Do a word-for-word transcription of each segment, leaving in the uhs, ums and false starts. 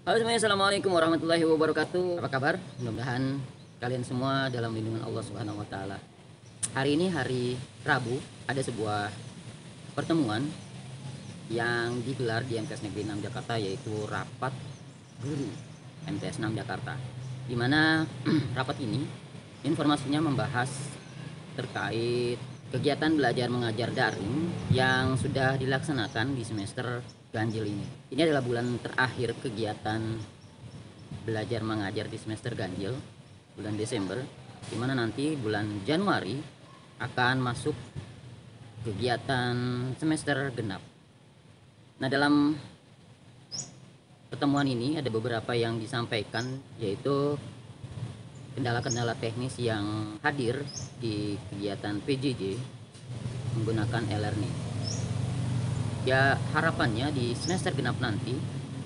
Halo semuanya, assalamualaikum warahmatullahi wabarakatuh. Apa kabar? Mudah-mudahan kalian semua dalam lindungan Allah Subhanahu Wa Taala. Hari ini hari Rabu, ada sebuah pertemuan yang digelar di M T S Negeri enam Jakarta, yaitu rapat guru M T S enam Jakarta. Di mana rapat ini informasinya membahas terkait kegiatan belajar mengajar daring yang sudah dilaksanakan di semester ganjil ini. Ini adalah bulan terakhir kegiatan belajar mengajar di semester ganjil, bulan Desember, di mana nanti bulan Januari akan masuk kegiatan semester genap. Nah, dalam pertemuan ini ada beberapa yang disampaikan, yaitu kendala-kendala teknis yang hadir di kegiatan P J J menggunakan e-learning. Ya, harapannya di semester genap nanti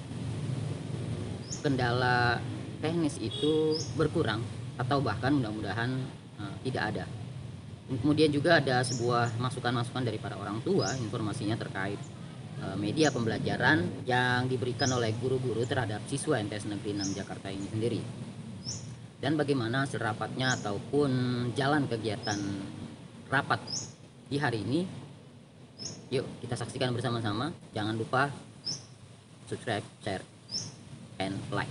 kendala teknis itu berkurang atau bahkan mudah-mudahan uh, tidak ada. Kemudian juga ada sebuah masukan-masukan dari para orang tua, informasinya terkait uh, media pembelajaran yang diberikan oleh guru-guru terhadap siswa M T S Negeri enam Jakarta ini sendiri, dan bagaimana hasil rapatnya ataupun jalan kegiatan rapat di hari ini. Yuk kita saksikan bersama-sama. Jangan lupa subscribe, share, and like.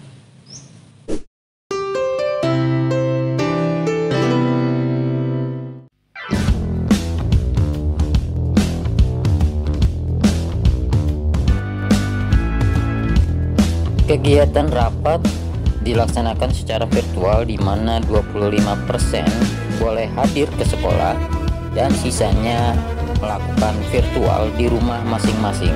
Kegiatan rapat dilaksanakan secara virtual, di mana dua puluh lima persen boleh hadir ke sekolah dan sisanya melakukan virtual di rumah masing-masing.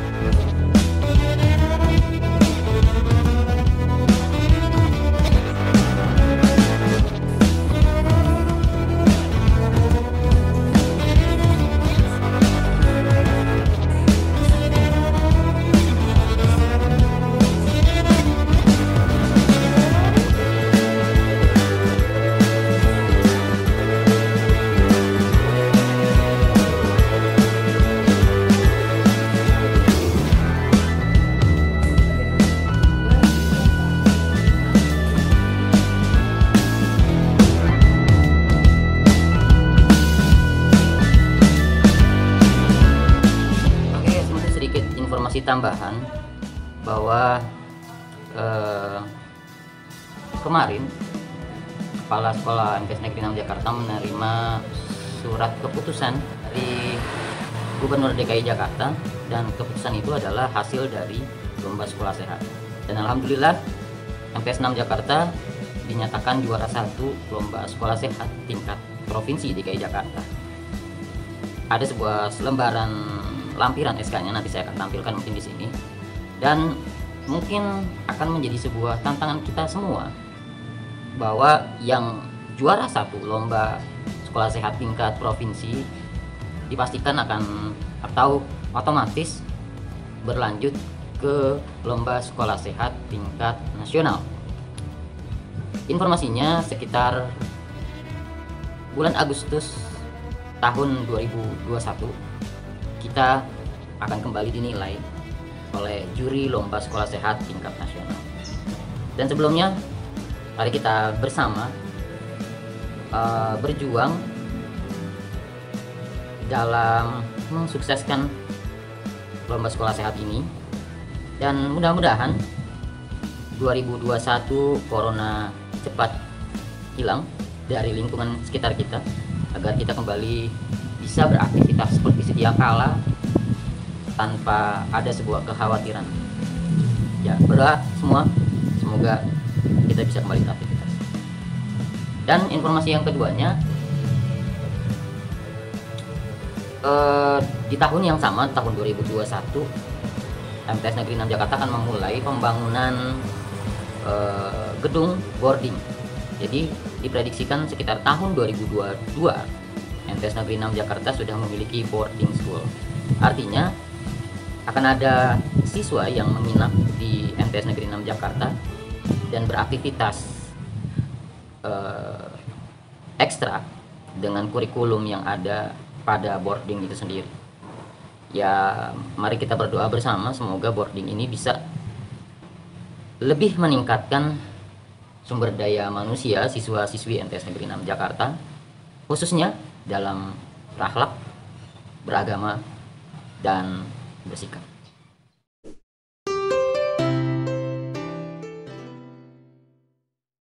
Informasi tambahan bahwa eh, kemarin Kepala Sekolah M T S Negeri enam Jakarta menerima surat keputusan dari Gubernur D K I Jakarta, dan keputusan itu adalah hasil dari lomba sekolah sehat. Dan alhamdulillah M T S enam Jakarta dinyatakan juara satu lomba sekolah sehat tingkat provinsi D K I Jakarta. Ada sebuah selembaran lampiran S K-nya, nanti saya akan tampilkan mungkin di sini, dan mungkin akan menjadi sebuah tantangan kita semua bahwa yang juara satu lomba sekolah sehat tingkat provinsi dipastikan akan atau otomatis berlanjut ke lomba sekolah sehat tingkat nasional. Informasinya sekitar bulan Agustus tahun dua ribu dua puluh satu kita akan kembali dinilai oleh juri lomba sekolah sehat tingkat nasional. Dan sebelumnya, mari kita bersama uh, berjuang dalam mensukseskan lomba sekolah sehat ini, dan mudah-mudahan dua ribu dua puluh satu corona cepat hilang dari lingkungan sekitar kita, agar kita kembali bisa beraktivitas seperti sedia kala tanpa ada sebuah kekhawatiran. Ya, berdoa semua semoga kita bisa kembali beraktivitas. Dan informasi yang keduanya, eh, di tahun yang sama, tahun dua ribu dua puluh satu, M T S Negeri enam Jakarta akan memulai pembangunan eh, gedung boarding. Jadi diprediksikan sekitar tahun dua ribu dua puluh dua M T S Negeri enam Jakarta sudah memiliki boarding school. Artinya akan ada siswa yang menginap di M T S Negeri enam Jakarta dan beraktivitas eh, ekstra dengan kurikulum yang ada pada boarding itu sendiri. Ya, mari kita berdoa bersama semoga boarding ini bisa lebih meningkatkan sumber daya manusia siswa-siswi M T S Negeri enam Jakarta, khususnya dalam berakhlak, beragama, dan bersikap.